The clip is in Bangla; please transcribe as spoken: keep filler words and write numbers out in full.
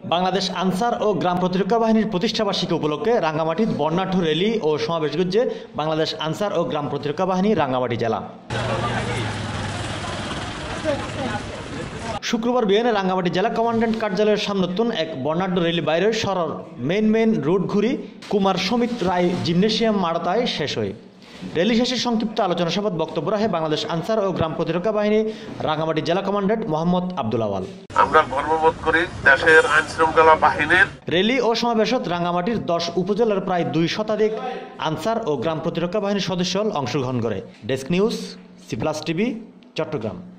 বাংলাদেশ আনসার ও গ্রাম প্রতিরক্ষা বাহিনীর প্রতিষ্ঠাবার্ষিকী উপলক্ষে রাঙ্গামাটির বর্ণাঢ্য র্যালি ও সমাবেশ করছে বাংলাদেশ আনসার ও গ্রাম প্রতিরক্ষা বাহিনী রাঙ্গামাটি জেলা। শুক্রবার বিকেলে রাঙ্গামাটি জেলা কমান্ড্যান্ট কার্যালয়ের সামনতুন এক বর্ণাঢ্য র্যালি বাইরের সরর মেন মেন রুট ঘুরি কুমার সমিত রায় জিমনেশিয়াম মাড়তায় শেষ হয়। র্যালি শেষে সংক্ষিপ্ত আলোচনা সভায় বক্তব্য রাখে বাংলাদেশ আনসার ও গ্রাম প্রতিরক্ষা বাহিনী রাঙ্গামাটি জেলা কমান্ড্যান্ট মোহাম্মদ আব্দুল আওয়াল। আমরা গর্ববোধ করি দেশের আইন শৃঙ্খলা বাহিনীর। র্যালি ও সমাবেশত রাঙ্গামাটির দশ উপজেলার প্রায় দুই শতাধিক আনসার ও গ্রাম প্রতিরক্ষা বাহিনীর সদস্য অংশগ্রহণ করে। Desk news, C plus TV, Chittagong.